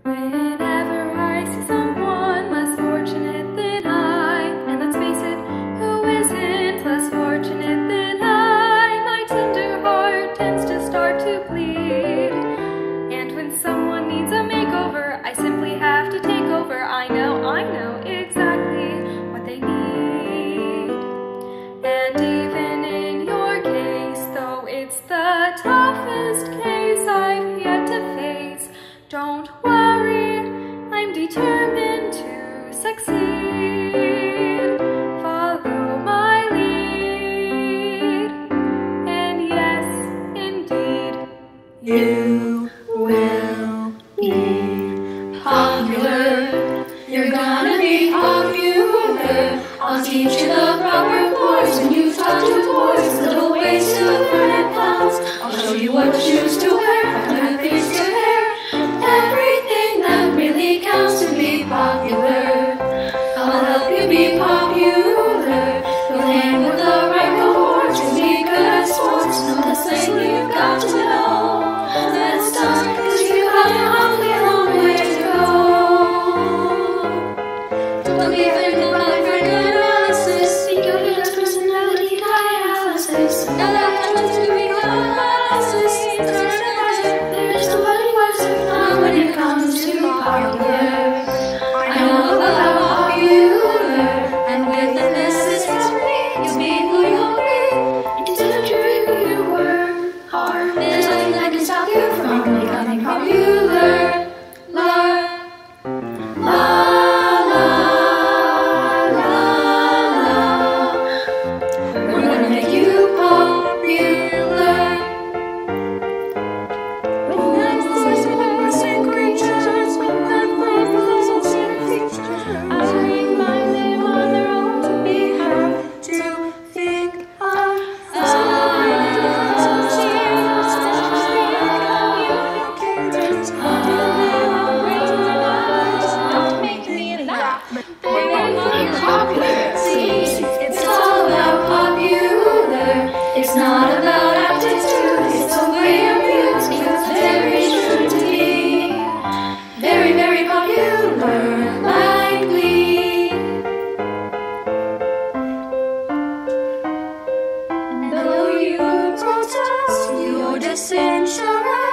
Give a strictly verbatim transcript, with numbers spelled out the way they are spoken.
Whenever I see someone less fortunate than I, and let's face it, who isn't less fortunate than I, my tender heart tends to start to bleed. And when someone needs a makeover, I simply have to take over. I know, I know exactly what they need. And even in your case, though it's the toughest case I've yet to face, don't worry, I'm determined to succeed. Follow my lead, and yes, indeed, you will be popular. You're gonna be popular. I'll teach you the proper poise when you talk to boys. Little ways to learn and clowns. I'll show you what shoes to wear, how to fix your hair. Everything that really counts to be popular. I'll help you be popular. You'll hang with the right cohorts and be good at sports. Know the same you've got to know. Let's start, cause you have an awfully long way to go. Don't be afraid to look like for good analysis. Think of your personality dialysis. Now that I'm to be good analysis, there's nobody wiser than when it comes to popular. I know about popular, and with the necessity, you'll be who you'll be. Instead of true who you were, hard. There's nothing that can stop you from becoming popular. La, la, la, la, la. We're gonna make you popular. With that voice and innocent creatures, with that love for those sincere features, I remind them on their own to be have to think of it's all about popular. It's not about aptitude. It's the way you're used. It's very true to be very, very popular, likely. And though you protest, you're disinterested.